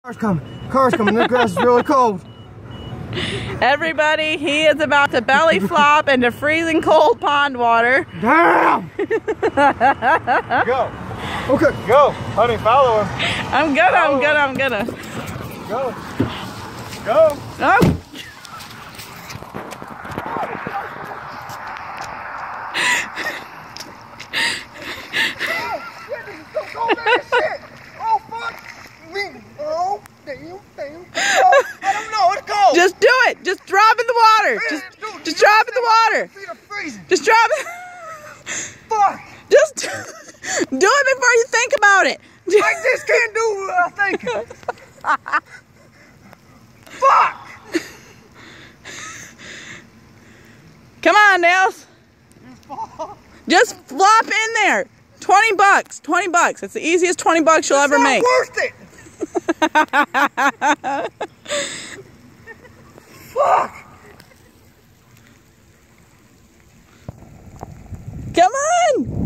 Car's coming. The grass is really cold. Everybody, he is about to belly flop into freezing cold pond water. Damn! Go. Okay. Go. Honey, follow him. I'm gonna. Go. Go. Oh. Just do it. Just drop in the water. Just drop in the water. Just drop it. Fuck. Just do it before you think about it. I just can't do what I'm thinking. Fuck. Come on, Nels. Just flop in there. 20 bucks. 20 bucks. It's the easiest 20 bucks you'll ever make. It's not worth it. Fuck! Come on!